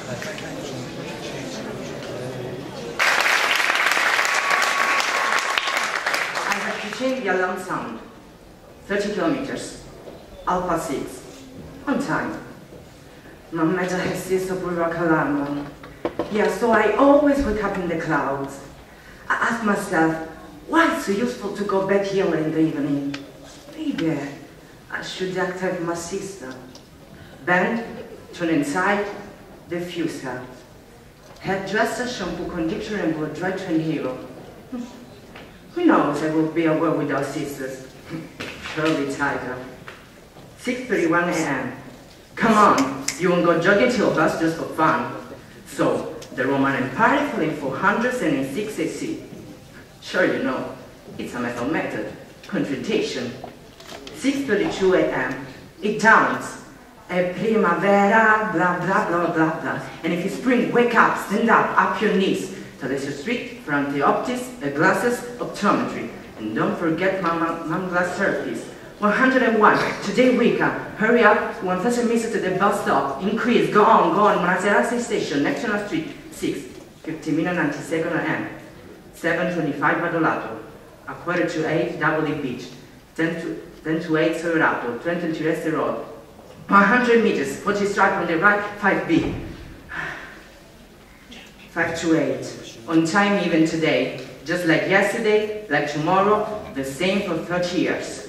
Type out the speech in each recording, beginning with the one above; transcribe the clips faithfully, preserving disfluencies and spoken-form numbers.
I have to change the alarm sound. thirty kilometers. Alpha six. On time. Mamma has ceased of rock alarm. Yeah, so I always wake up in the clouds. I ask myself, why it's so useful to go back here in the evening? Maybe I should activate my system. Then, turn inside, diffuser. Hairdresser, shampoo, conditioner, and blow dry to hero. Who knows I will be aware without sisters. Surely tiger. six thirty-one a m Come on, you won't go jogging to your bus just for fun. So, the Roman Empire fell in four hundred six A C. Sure you know, it's a metal method, concentration. six thirty-two a m It downs. E primavera, blah, blah, blah, blah, blah. And if it's spring, wake up, stand up, up your knees. Telesio Street, front the optics, the glasses, optometry. And don't forget my mom glass therapies. one hundred and one, today weekend. Hurry up, one thousand meters to the bus stop. Increase, go on, go on. Maserati Station, National Street, six, fifty minutes, ninety-second a m seven twenty-five Badolato. A quarter to eight, Double Beach. ten to eight, Sororato. twenty to Reste Road. one hundred meters, forty stripe on the right, five B. five to eight. On time even today. Just like yesterday, like tomorrow, the same for thirty years.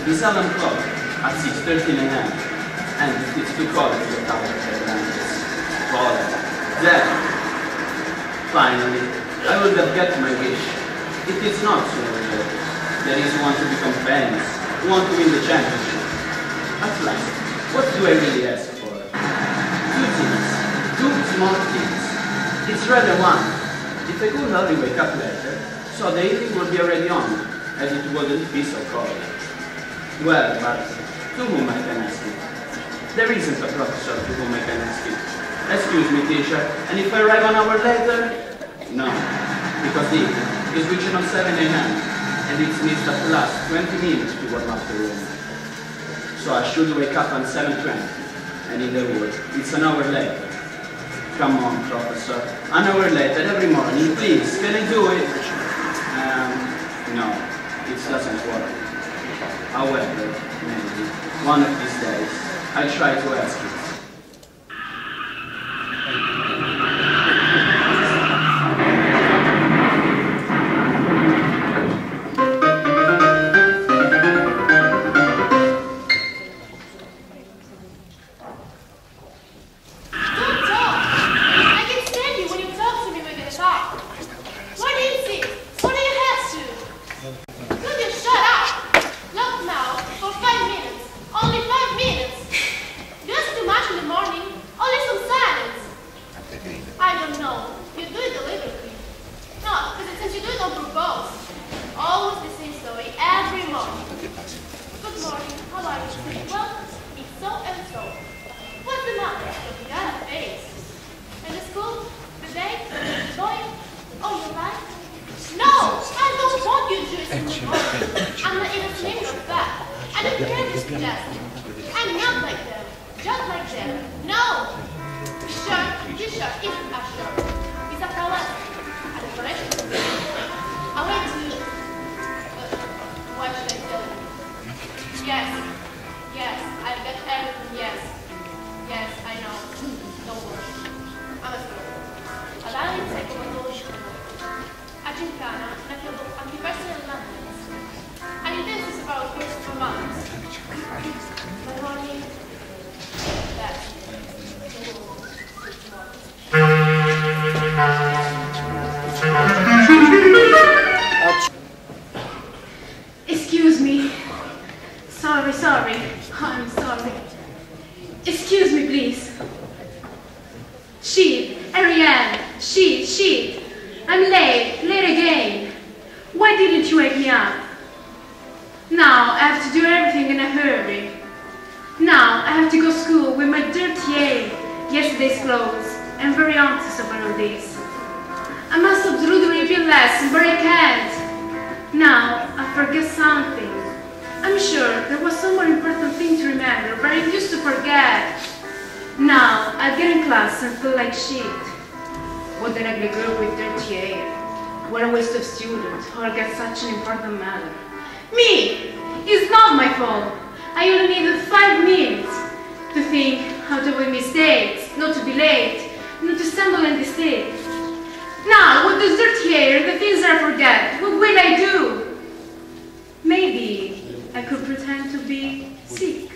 This alarm clock at six thirteen a m and it's too cold to get out of the blankets. Cold. Then, finally, I will have get my wish. It is not so urgent. There is one to become famous, one to win the championship. At last, what do I really ask for? Two things. Two small things. It's rather one. If I could only wake up later, so the evening would be already on, as it wouldn't be so cold. Well, but to whom I can ask it? There isn't a professor to whom I can ask it. Excuse me, teacher, and if I arrive an hour later? No, because the evening is reaching on seven a m and it needs at last twenty minutes to warm up the room. So I should wake up on seven twenty, and in the wood, it's an hour later. Come on, professor, an hour later every morning, please, can I do it? Um, no, it doesn't work. However, maybe, one of these days, I'll try to ask it. Excuse me. Sorry, sorry. I'm sorry. Excuse me, please. Sheep, Ariane, sheep, sheep. I'm late, late again. Why didn't you wake me up? Now I have to do everything in a hurry. Now I have to go to school with my dirty hair, yesterday's clothes, and very anxious about all this. I must absolutely repeat lesson, but I can't. Now I forget something. I'm sure there was some more important thing to remember, but I used to forget. Now I get in class and feel like shit. What an ugly girl with dirty hair. What a waste of students who get such an important matter. Me! It's not my fault. I only needed five minutes to think how to avoid mistakes, not to be late, not to stumble in mistakes. Now, with this dirty hair, the things I forget, what will I do? Maybe I could pretend to be sick.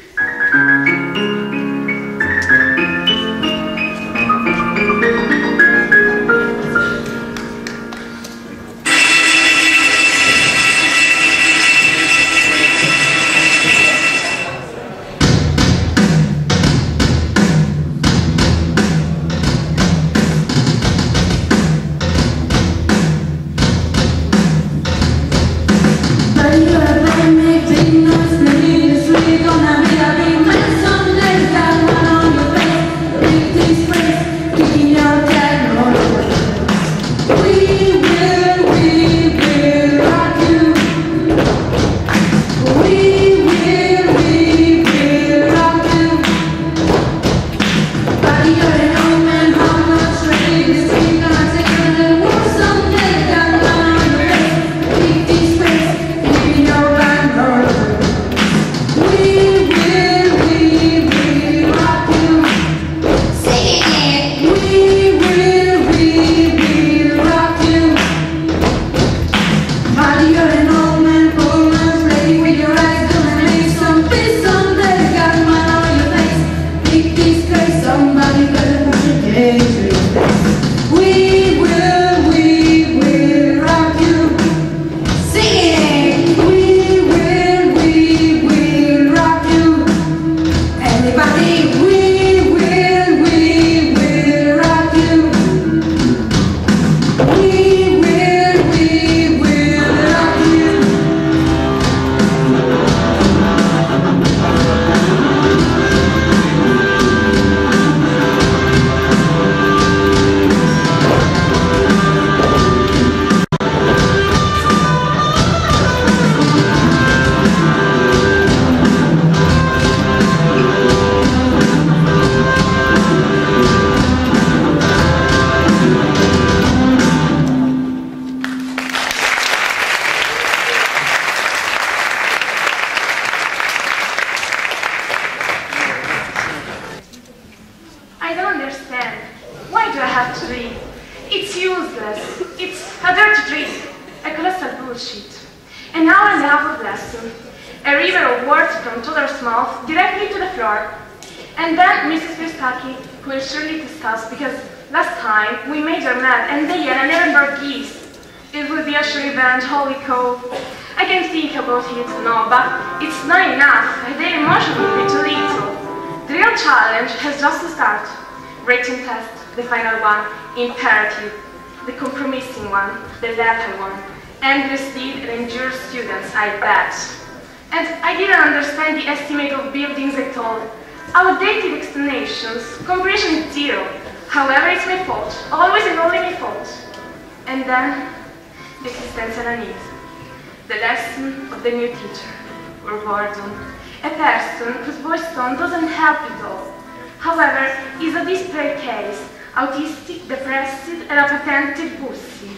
have to read. It's useless. It's a dirty trick, a colossal bullshit. An hour and a half of lesson, a river of words from Tudor's mouth directly to the floor. And then Missus Fistaki will surely discuss, because last time we made her mad and they had an Edinburgh geese. It will be a sure revenge, holy cow. I can think about it, no, but it's not enough. Their emotion will be too little. The real challenge has just to start. Written test, the final one, imperative, the compromising one, the lethal one. Endless speed and endure students, I bet. And I didn't understand the estimate of buildings at all. Outdated explanations, comprehension is zero. However, it's my fault, always and only my fault. And then, the existential need. The lesson of the new teacher, or boredom. A person whose voice tone doesn't help at all. However, is a display case, autistic, depressed, and a patented pussy.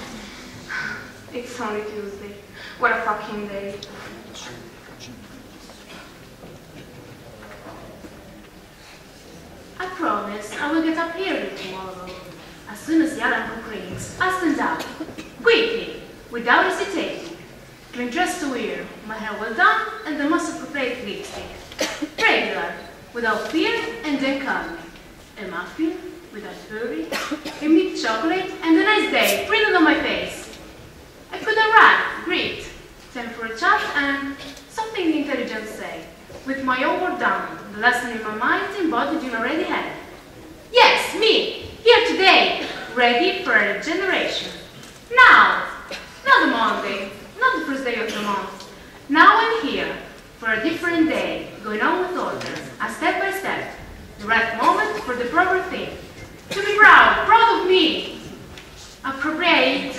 It's only Tuesday. What a fucking day. I promise I will get up early tomorrow. As soon as the alarm clock rings, I'll stand up, quickly, without hesitating. Clean dress to wear, my hair well done, and the most appropriate lipstick. Regular, without fear, and then calmly. A muffin, without hurry, a milk chocolate, and a nice day printed on my face. I could arrive, greet, time for a chat, and something intelligent say. With my homework done, the lesson in my mind embodied in already had. Yes, me, here today, ready for a regeneration. Now, not a Monday, not the first day of the month. Now I'm here, for a different day, going on with order, a step by step, the right moment for the proper thing. To be proud, proud of me. Appropriate.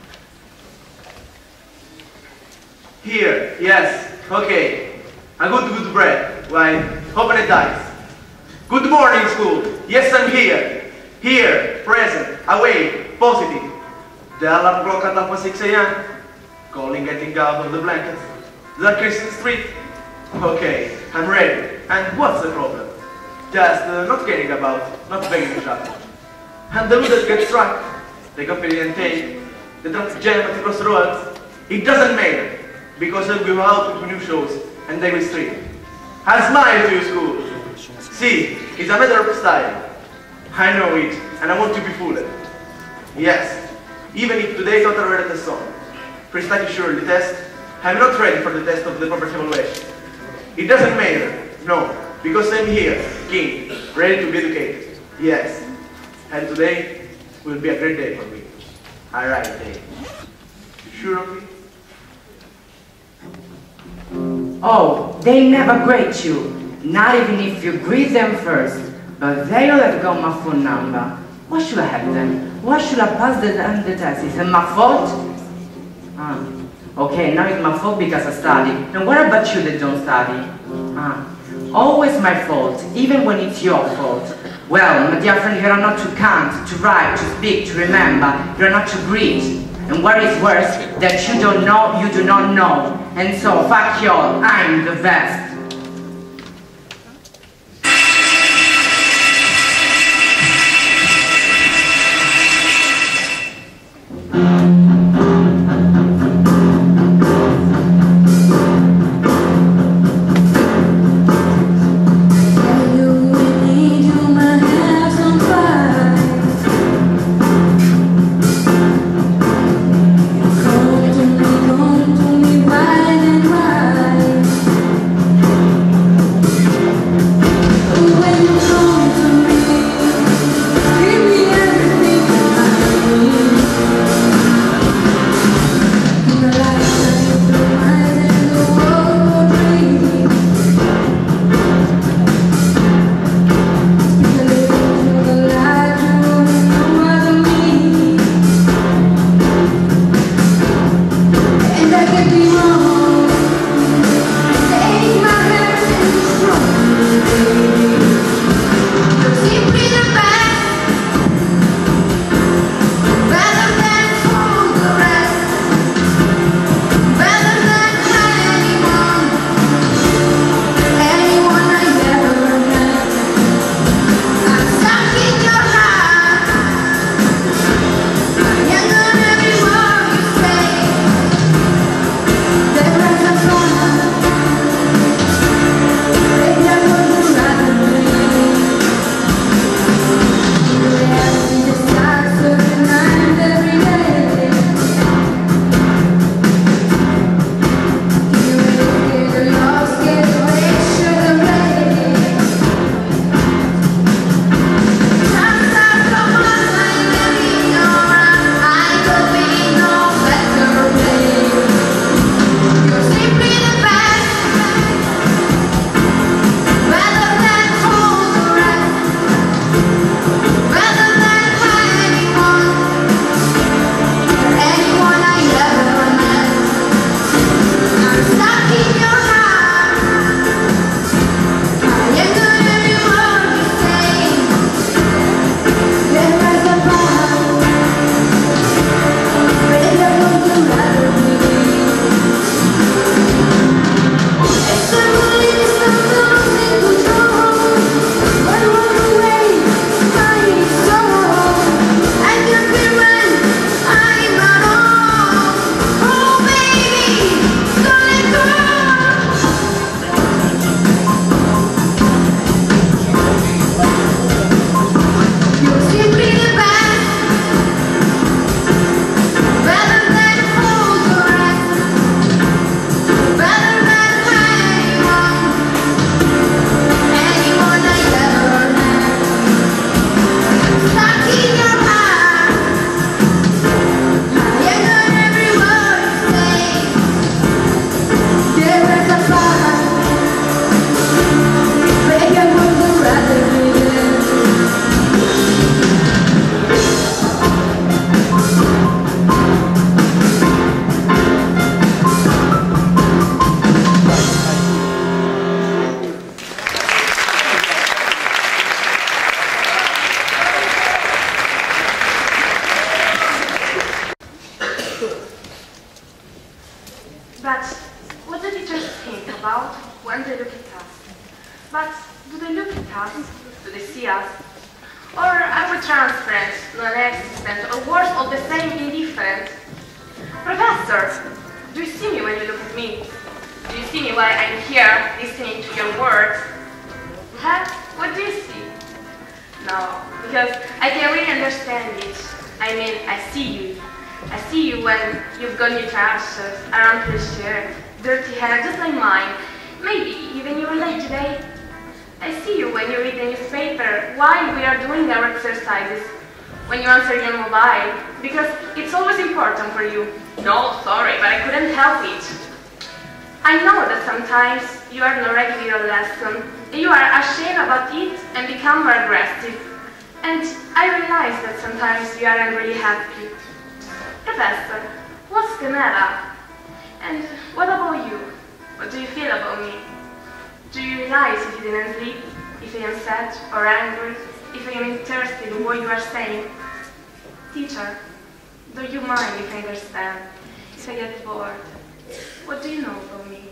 Here, yes, okay. A good, good bread. Why, open it dice. Good morning, school. Yes, I'm here. Here, present, awake, positive. The alarm clock at half past six A M Calling getting out of the blankets. The Christian Street. Okay, I'm ready. And what's the problem? Just uh, not caring about, not begging traffic. And the loot that gets struck, the company and take, the traffic jam at the crossroads. It doesn't matter, because I'll go out with new shows and they will stream. I'll smile to you, school. See, it's a matter of style. I know it, and I want to be fooled. Yes, even if today not read the song. Freestyle is surely test. I'm not ready for the test of the proper evaluation. It doesn't matter, no, because I'm here, king, ready to be educated. Yes, and today will be a great day for me. A right day. Sure of it? Oh, they never greet you, not even if you greet them first. But they'll let go my phone number. Why should I have them? Why should I pass the, um, the test? Is it my fault? Ah, okay, now it's my fault because I study. And what about you that don't study? Ah, always my fault, even when it's your fault. Well, my dear friend, you are not to count, to write, to speak, to remember. You are not to greet. And what is worse, that you don't know, you do not know. And so, fuck y'all, I'm the best. Come to me, come to me, wide and wide. Professor, do you see me when you look at me? Do you see me while I'm here, listening to your words? Huh? What do you see? No, because I can really understand it. I mean, I see you. I see you when you've got new trousers, a rumply shirt, dirty hair just like mine. Maybe even you were late today. I see you when you read the newspaper while we are doing our exercises. When you answer your mobile, because it's always important for you. No, sorry, but I couldn't help it. I know that sometimes you are not ready with your lesson, you are ashamed about it and become more aggressive. And I realize that sometimes you aren't really happy. Professor, what's the matter? And what about you? What do you feel about me? Do you realize if you didn't sleep, if I am sad or angry, if I am interested in what you are saying? Teacher, do you mind if I understand, if I get bored? What do you know about me?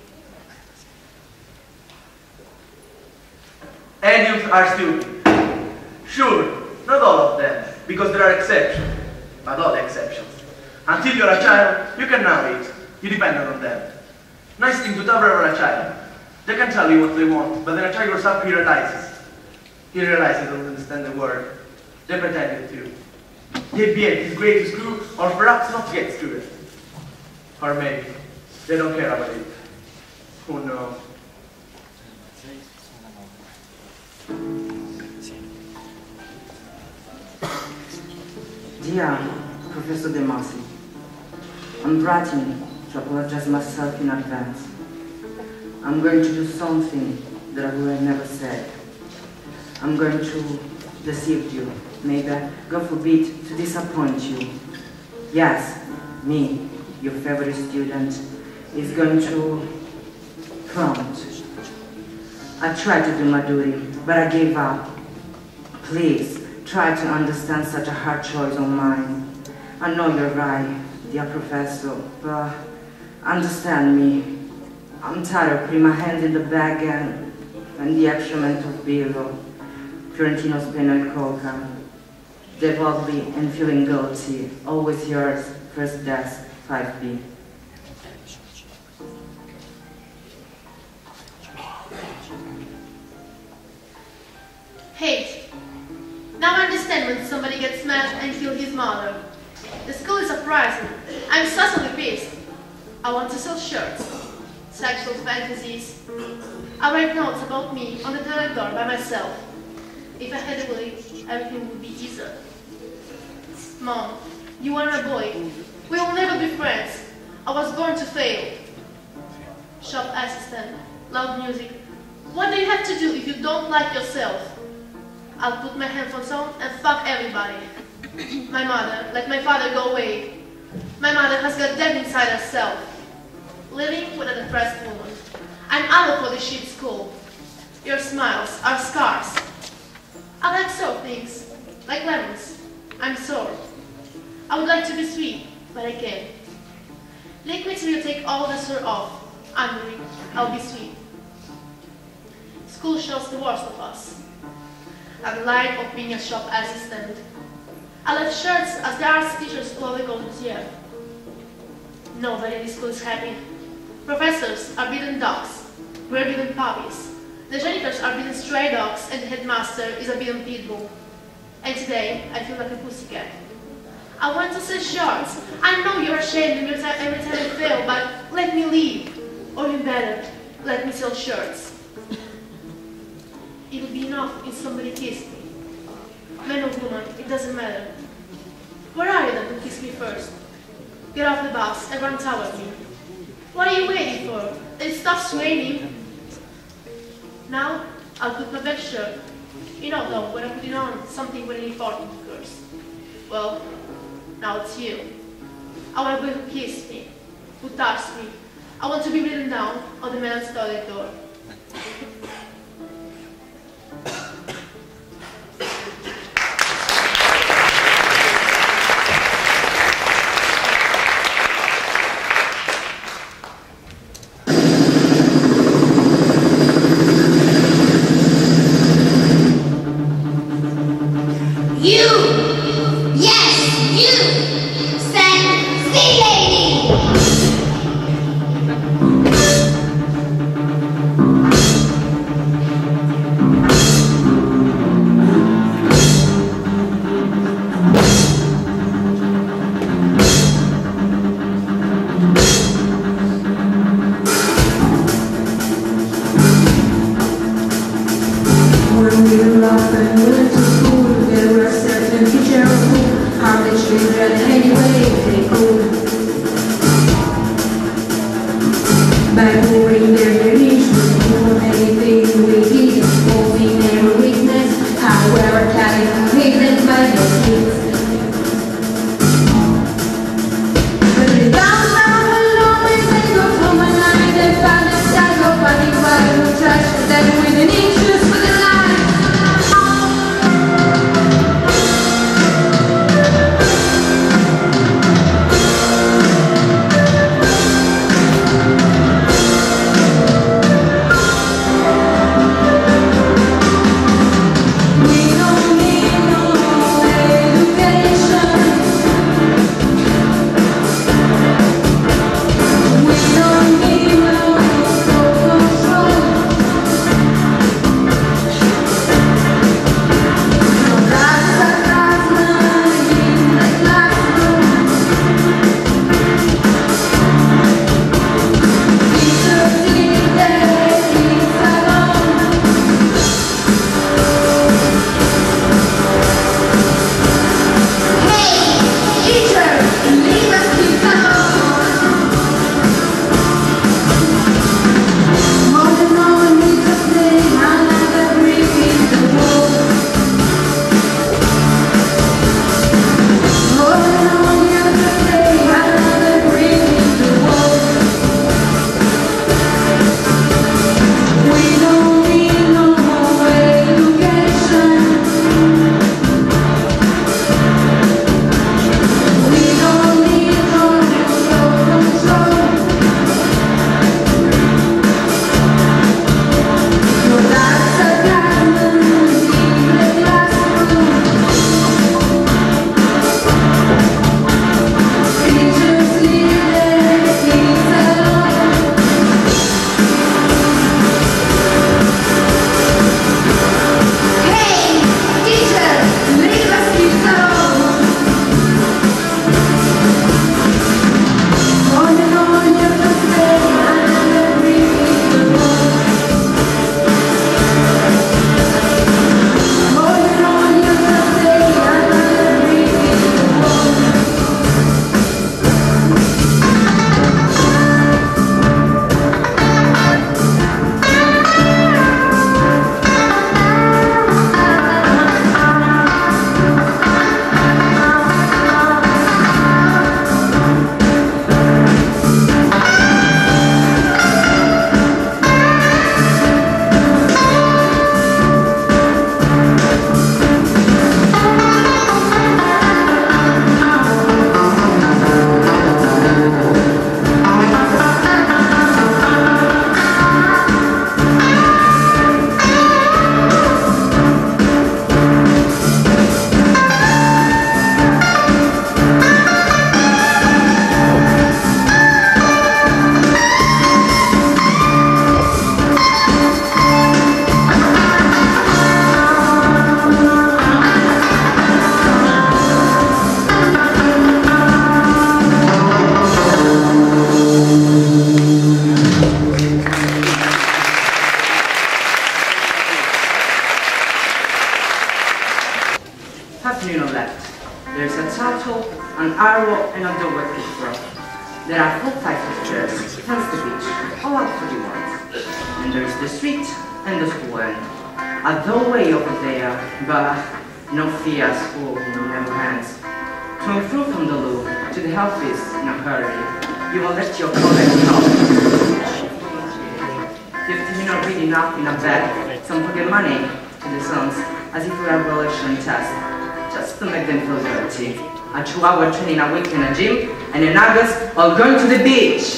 Idioms are stupid. Sure, not all of them, because there are exceptions, but all exceptions. Until you're a child, you can narrate. You depend on them. Nice thing to tell a child. They can tell you what they want, but then a child grows up, he realizes. He realizes he doesn't understand the word. They pretend to. They be it, he's great to screw, or perhaps not to get screwed. Or maybe they don't care about it. Who knows? Dear Professor De Masi, I'm writing to apologize myself in advance. I'm going to do something that I would have never said. I'm going to deceive you, maybe, God forbid, to disappoint you. Yes, me, your favorite student, is going to prompt. I tried to do my duty, but I gave up. Please, try to understand such a hard choice on mine. I know you're right, dear Professor, but understand me. I'm tired of putting my hands in the bag and, and the excrement of Billo, Fiorentino's Peno Coca, devoutly and feeling guilty. Always yours, first desk, five B. Hate. Now I understand when somebody gets mad and kills his mother. The school is uprising. I'm suddenly pissed. I want to sell shirts, sexual fantasies. I write notes about me on the toilet door by myself. If I had a will, everything would be easier. Mom, you are a boy. We will never be friends. I was born to fail. Shop assistant, loud music. What do you have to do if you don't like yourself? I'll put my headphones on and fuck everybody. My mother, let my father go away. My mother has got death inside herself. Living with a depressed woman. I'm out for the shit school. Your smiles are scars. I like sore things, like lemons. I'm sore. I would like to be sweet, but I can't. Liquids will take all the sore off. Angry, I'll be sweet. School shows the worst of us. I've lied of being a shop assistant. I left shirts as the arts teachers slowly go this year. Nobody in the school is happy. Professors are beating dogs. We're beating puppies. The janitors are beating stray dogs and the headmaster is a beating pit bull. And today, I feel like a pussycat. I want to sell shirts. I know you're ashamed every time, every time I fail, but let me leave. Or even better, let me sell shirts. It would be enough if somebody kissed me. Man or woman, it doesn't matter. Where are you then to kiss me first? Get off the bus and run toward me. What are you waiting for? It stops raining. Now, I'll put my best shirt. You know though, when I put it on, something really important occurs. Well, now it's you. I want a boy who kissed me, who touched me. I want to be written down on the man's toilet door. You! Yes, you! Sexy lady! harm the children anyway they could. By pouring their religion, do anything we did, exposing their weakness, however carried hidden by their kids. But the downtown alone when they go home at night, they find a stack of funny white who trash them with an interest for the life. Two-hour training a week in a gym, and in August, all going to the beach.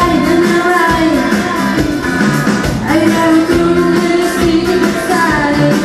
I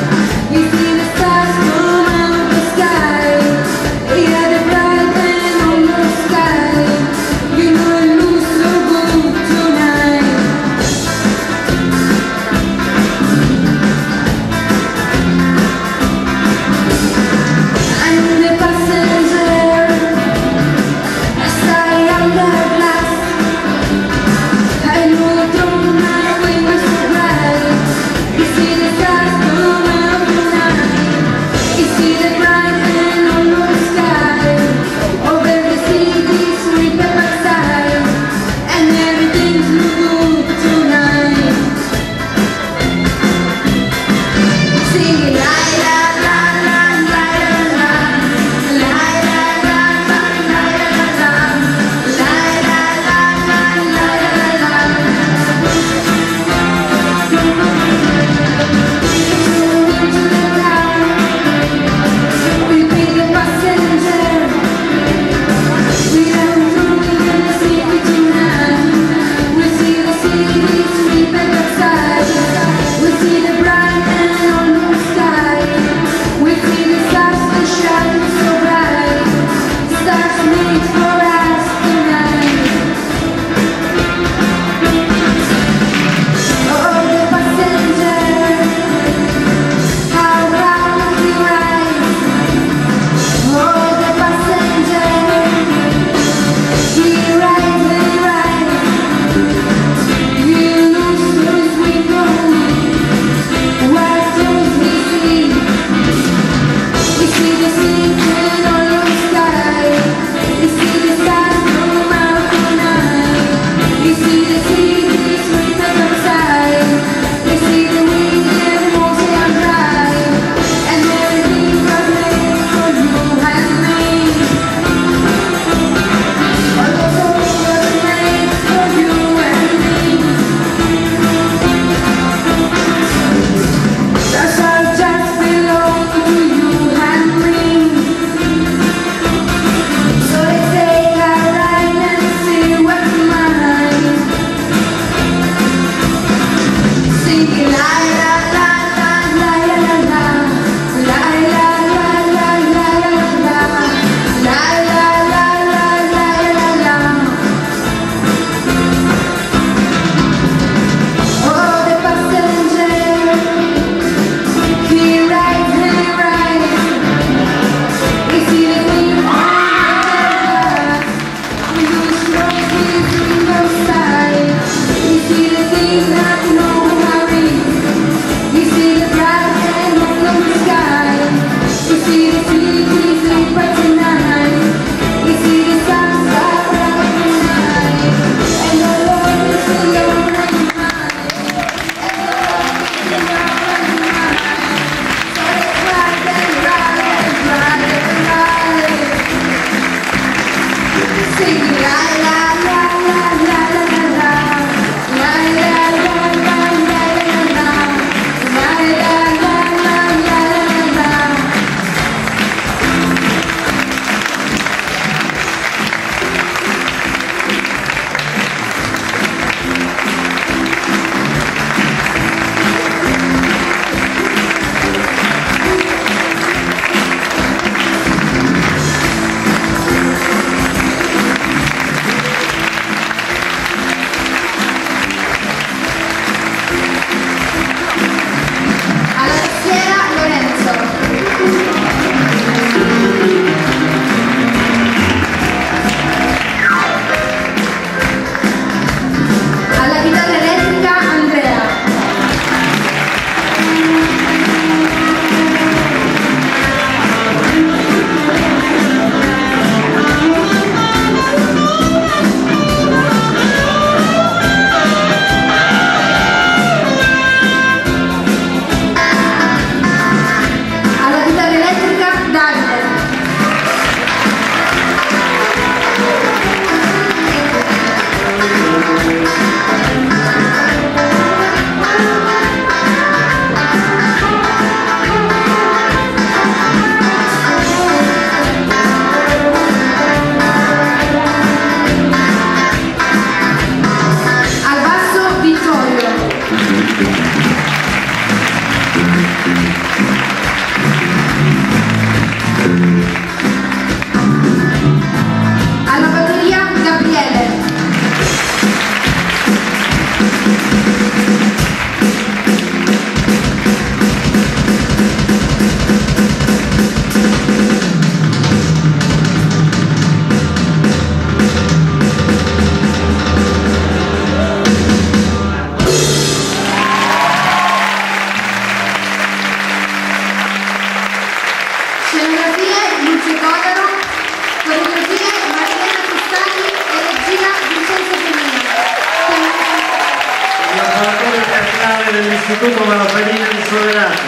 direttore dell'Istituto Malafanina di Solerato.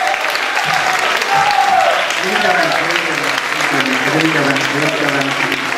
Venite avanti, venite avanti, venite avanti, venite avanti.